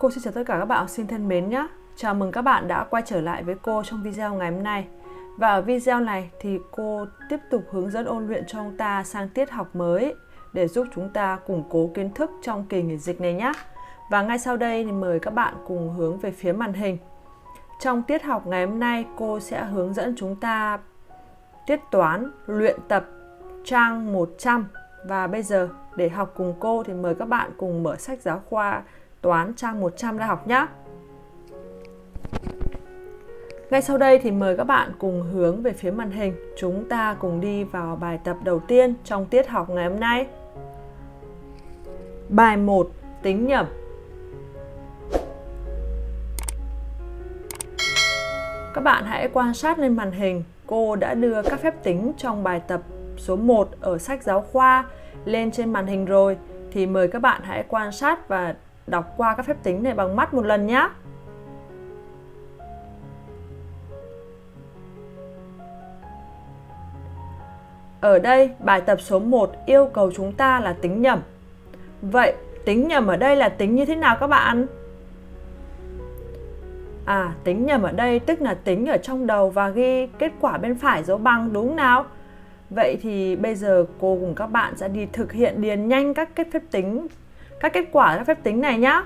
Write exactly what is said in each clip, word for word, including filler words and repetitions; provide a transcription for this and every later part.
Cô xin chào tất cả các bạn học sinh thân mến nhé. Chào mừng các bạn đã quay trở lại với cô trong video ngày hôm nay. Và ở video này thì cô tiếp tục hướng dẫn ôn luyện cho chúng ta sang tiết học mới để giúp chúng ta củng cố kiến thức trong kỳ nghỉ dịch này nhé. Và ngay sau đây thì mời các bạn cùng hướng về phía màn hình. Trong tiết học ngày hôm nay cô sẽ hướng dẫn chúng ta tiết toán luyện tập trang một trăm. Và bây giờ để học cùng cô thì mời các bạn cùng mở sách giáo khoa toán trang một trăm ra học nhé. Ngay sau đây thì mời các bạn cùng hướng về phía màn hình. Chúng ta cùng đi vào bài tập đầu tiên trong tiết học ngày hôm nay. Bài một. Tính nhẩm. Các bạn hãy quan sát lên màn hình. Cô đã đưa các phép tính trong bài tập số một ở sách giáo khoa lên trên màn hình rồi. Thì mời các bạn hãy quan sát và đọc qua các phép tính này bằng mắt một lần nhé. Ở đây bài tập số một yêu cầu chúng ta là tính nhẩm. Vậy tính nhẩm ở đây là tính như thế nào các bạn? À, tính nhẩm ở đây tức là tính ở trong đầu và ghi kết quả bên phải dấu bằng, đúng nào? Vậy thì bây giờ cô cùng các bạn sẽ đi thực hiện điền nhanh các kết phép tính, các kết quả các phép tính này nhé.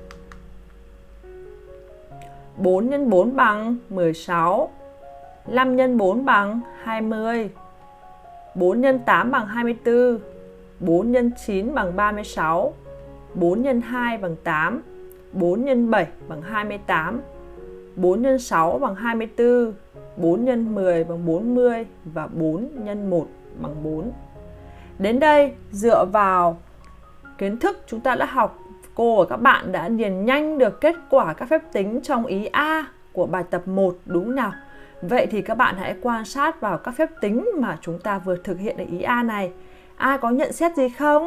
bốn nhân bốn bằng mười sáu. năm nhân bốn bằng hai mươi. bốn nhân tám bằng hai mươi tư. bốn nhân chín bằng ba mươi sáu. bốn nhân hai bằng tám. bốn nhân bảy bằng hai mươi tám. bốn nhân sáu bằng hai mươi tư. bốn nhân mười bằng bốn mươi và bốn nhân một bằng bốn. Đến đây, dựa vào kiến thức chúng ta đã học, cô và các bạn đã điền nhanh được kết quả các phép tính trong ý A của bài tập một, đúng nào? Vậy thì các bạn hãy quan sát vào các phép tính mà chúng ta vừa thực hiện ở ý A này. Ai có nhận xét gì không?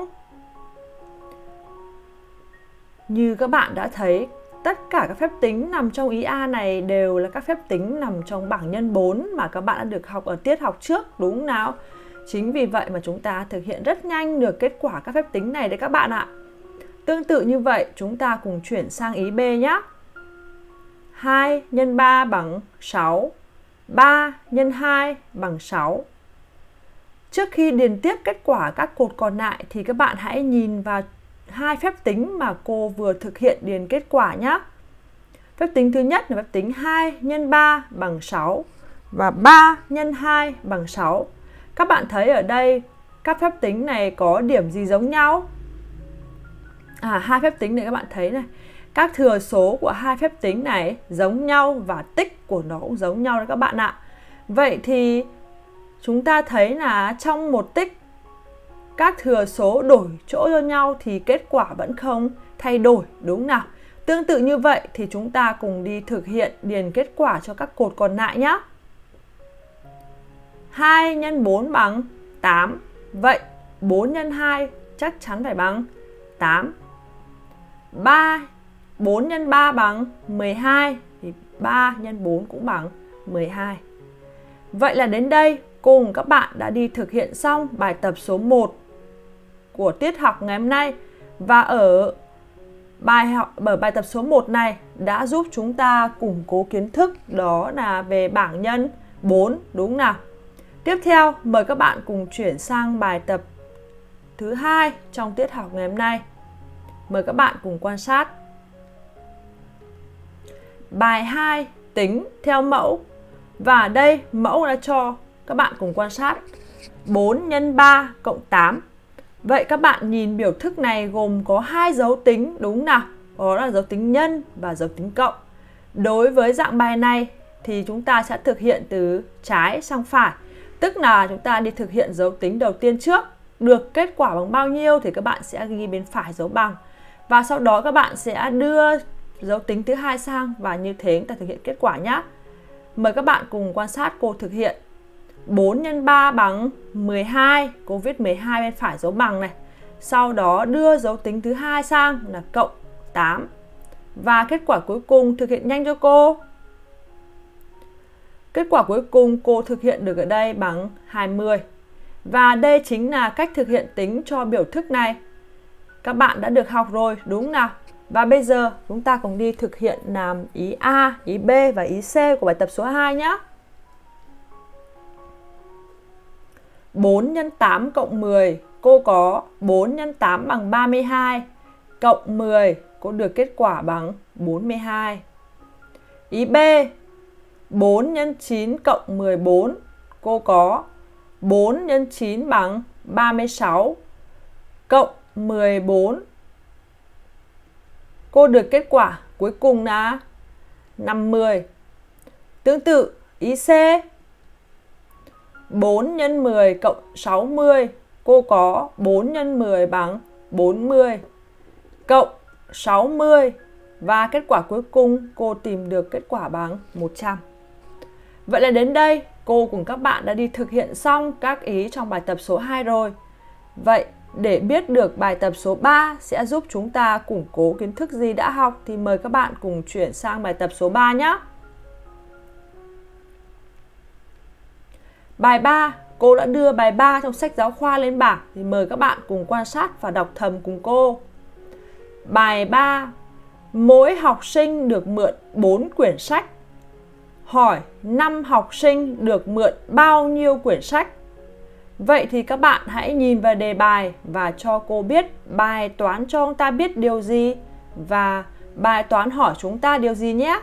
Như các bạn đã thấy, tất cả các phép tính nằm trong ý A này đều là các phép tính nằm trong bảng nhân bốn mà các bạn đã được học ở tiết học trước, đúng nào? Chính vì vậy mà chúng ta thực hiện rất nhanh được kết quả các phép tính này đấy các bạn ạ. Tương tự như vậy, chúng ta cùng chuyển sang ý B nhé. hai nhân ba bằng sáu. ba nhân hai bằng sáu. Trước khi điền tiếp kết quả các cột còn lại thì các bạn hãy nhìn vào hai phép tính mà cô vừa thực hiện điền kết quả nhé. Phép tính thứ nhất là phép tính hai nhân ba bằng sáu và ba nhân hai bằng sáu. Các bạn thấy ở đây các phép tính này có điểm gì giống nhau? À, hai phép tính này các bạn thấy này, các thừa số của hai phép tính này giống nhau và tích của nó cũng giống nhau đấy các bạn ạ. Vậy thì chúng ta thấy là trong một tích các thừa số đổi chỗ cho nhau thì kết quả vẫn không thay đổi, đúng nào? Tương tự như vậy thì chúng ta cùng đi thực hiện điền kết quả cho các cột còn lại nhé. hai nhân bốn bằng tám. Vậy bốn nhân hai chắc chắn phải bằng tám. ba, bốn nhân ba bằng mười hai thì ba nhân bốn cũng bằng mười hai. Vậy là đến đây cô cùng các bạn đã đi thực hiện xong bài tập số một của tiết học ngày hôm nay. Và ở bài học ở bài tập số một này đã giúp chúng ta củng cố kiến thức, đó là về bảng nhân bốn, đúng nào? Tiếp theo mời các bạn cùng chuyển sang bài tập thứ hai trong tiết học ngày hôm nay. Mời các bạn cùng quan sát. Bài hai, tính theo mẫu. Và ở đây mẫu đã cho các bạn cùng quan sát bốn nhân ba cộng tám. Vậy các bạn nhìn biểu thức này gồm có hai dấu tính, đúng nào? Đó là dấu tính nhân và dấu tính cộng. Đối với dạng bài này thì chúng ta sẽ thực hiện từ trái sang phải. Tức là chúng ta đi thực hiện dấu tính đầu tiên trước. Được kết quả bằng bao nhiêu thì các bạn sẽ ghi bên phải dấu bằng. Và sau đó các bạn sẽ đưa dấu tính thứ hai sang và như thế chúng ta thực hiện kết quả nhé. Mời các bạn cùng quan sát cô thực hiện. bốn nhân ba bằng mười hai. Cô viết mười hai bên phải dấu bằng này. Sau đó đưa dấu tính thứ hai sang là cộng tám. Và kết quả cuối cùng thực hiện nhanh cho cô. Kết quả cuối cùng cô thực hiện được ở đây bằng hai mươi. Và đây chính là cách thực hiện tính cho biểu thức này. Các bạn đã được học rồi, đúng nào? Và bây giờ chúng ta cùng đi thực hiện làm ý A, ý B và ý C của bài tập số hai nhé. bốn nhân tám cộng mười, cô có bốn nhân tám bằng ba mươi hai, cộng mười, cô được kết quả bằng bốn mươi hai. Ý B, bốn nhân chín cộng mười bốn, cô có bốn nhân chín bằng ba mươi sáu, cộng mười bốn, cô được kết quả cuối cùng là năm mươi. Tương tự, ý C, bốn nhân mười cộng sáu mươi, cô có bốn nhân mười bằng bốn mươi, cộng sáu mươi, và kết quả cuối cùng cô tìm được kết quả bằng một trăm. Vậy là đến đây cô cùng các bạn đã đi thực hiện xong các ý trong bài tập số hai rồi. Vậy để biết được bài tập số ba sẽ giúp chúng ta củng cố kiến thức gì đã học thì mời các bạn cùng chuyển sang bài tập số ba nhé. Bài ba, cô đã đưa bài ba trong sách giáo khoa lên bảng thì mời các bạn cùng quan sát và đọc thầm cùng cô. Bài ba, mỗi học sinh được mượn bốn quyển sách. Hỏi năm học sinh được mượn bao nhiêu quyển sách? Vậy thì các bạn hãy nhìn vào đề bài và cho cô biết bài toán cho chúng ta biết điều gì và bài toán hỏi chúng ta điều gì nhé.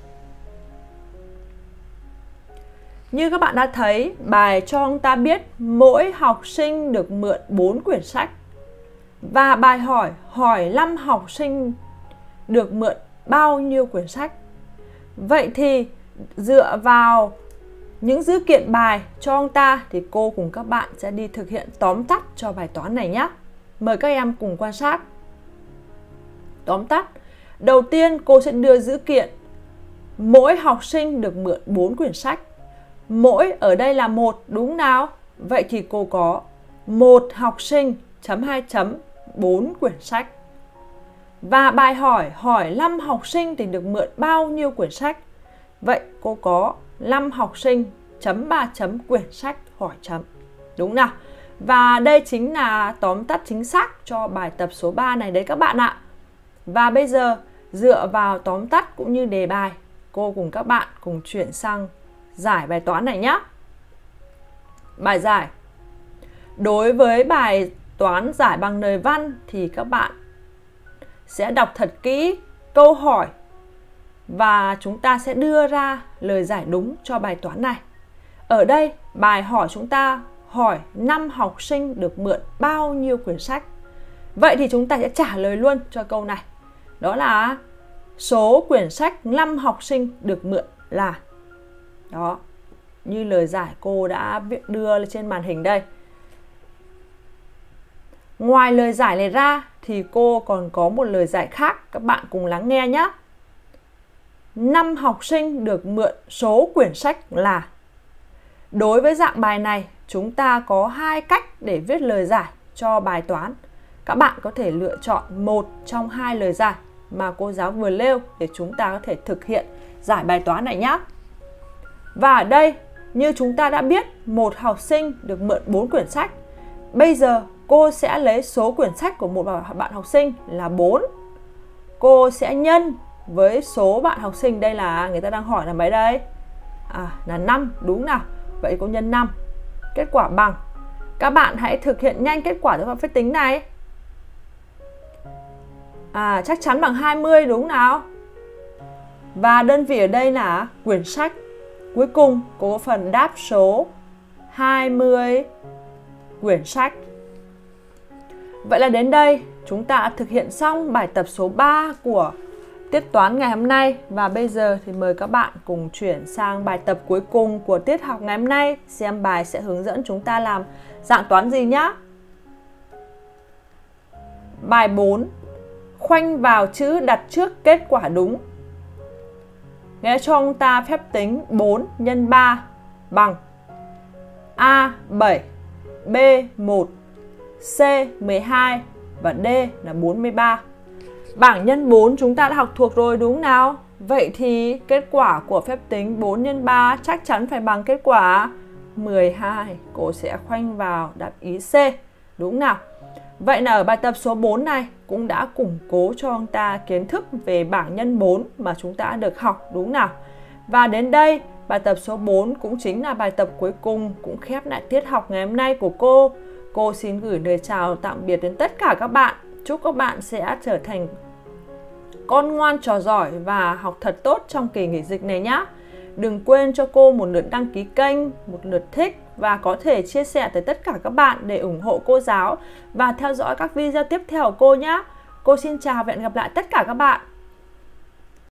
Như các bạn đã thấy, bài cho chúng ta biết mỗi học sinh được mượn bốn quyển sách. Và bài hỏi, hỏi năm học sinh được mượn bao nhiêu quyển sách. Vậy thì dựa vào những dữ kiện bài cho ông ta thì cô cùng các bạn sẽ đi thực hiện tóm tắt cho bài toán này nhé. Mời các em cùng quan sát. Tóm tắt. Đầu tiên cô sẽ đưa dữ kiện mỗi học sinh được mượn bốn quyển sách. Mỗi ở đây là một đúng nào? Vậy thì cô có một học sinh chấm hai chấm bốn quyển sách. Và bài hỏi, hỏi năm học sinh thì được mượn bao nhiêu quyển sách? Vậy cô có năm học sinh chấm ba chấm quyển sách hỏi chấm. Đúng nào? Và đây chính là tóm tắt chính xác cho bài tập số ba này đấy các bạn ạ. Và bây giờ dựa vào tóm tắt cũng như đề bài, cô cùng các bạn cùng chuyển sang giải bài toán này nhé. Bài giải. Đối với bài toán giải bằng lời văn thì các bạn sẽ đọc thật kỹ câu hỏi và chúng ta sẽ đưa ra lời giải đúng cho bài toán này. Ở đây bài hỏi chúng ta hỏi năm học sinh được mượn bao nhiêu quyển sách. Vậy thì chúng ta sẽ trả lời luôn cho câu này. Đó là số quyển sách năm học sinh được mượn là. Đó, như lời giải cô đã đưa lên trên màn hình đây. Ngoài lời giải này ra thì cô còn có một lời giải khác, các bạn cùng lắng nghe nhé. năm học sinh được mượn số quyển sách là. Đối với dạng bài này, chúng ta có hai cách để viết lời giải cho bài toán. Các bạn có thể lựa chọn một trong hai lời giải mà cô giáo vừa nêu để chúng ta có thể thực hiện giải bài toán này nhé. Và ở đây, như chúng ta đã biết, một học sinh được mượn bốn quyển sách. Bây giờ cô sẽ lấy số quyển sách của một bạn học sinh là bốn. Cô sẽ nhân với số bạn học sinh, đây là người ta đang hỏi là mấy đây? À, là năm, đúng nào? Vậy cô nhân năm. Kết quả bằng. Các bạn hãy thực hiện nhanh kết quả cho phép tính này. À, chắc chắn bằng hai mươi đúng nào? Và đơn vị ở đây là quyển sách. Cuối cùng có phần đáp số hai mươi quyển sách. Vậy là đến đây chúng ta đã thực hiện xong bài tập số ba của tiết toán ngày hôm nay. Và bây giờ thì mời các bạn cùng chuyển sang bài tập cuối cùng của tiết học ngày hôm nay. Xem bài sẽ hướng dẫn chúng ta làm dạng toán gì nhé. Bài bốn. Khoanh vào chữ đặt trước kết quả đúng. Nghĩa cho ông ta phép tính bốn nhân ba bằng A bảy, B một, C mười hai và D là bốn mươi ba. Bảng nhân bốn chúng ta đã học thuộc rồi đúng nào? Vậy thì kết quả của phép tính bốn nhân ba chắc chắn phải bằng kết quả mười hai. Cô sẽ khoanh vào đáp ý C. Đúng nào? Vậy là ở bài tập số bốn này, cũng đã củng cố cho chúng ta kiến thức về bảng nhân bốn mà chúng ta đã được học, đúng không nào? Và đến đây, bài tập số bốn cũng chính là bài tập cuối cùng, cũng khép lại tiết học ngày hôm nay của cô. Cô xin gửi lời chào tạm biệt đến tất cả các bạn. Chúc các bạn sẽ trở thành con ngoan trò giỏi và học thật tốt trong kỳ nghỉ dịch này nhé. Đừng quên cho cô một lượt đăng ký kênh, một lượt thích và có thể chia sẻ tới tất cả các bạn để ủng hộ cô giáo và theo dõi các video tiếp theo của cô nhé. Cô xin chào và hẹn gặp lại tất cả các bạn.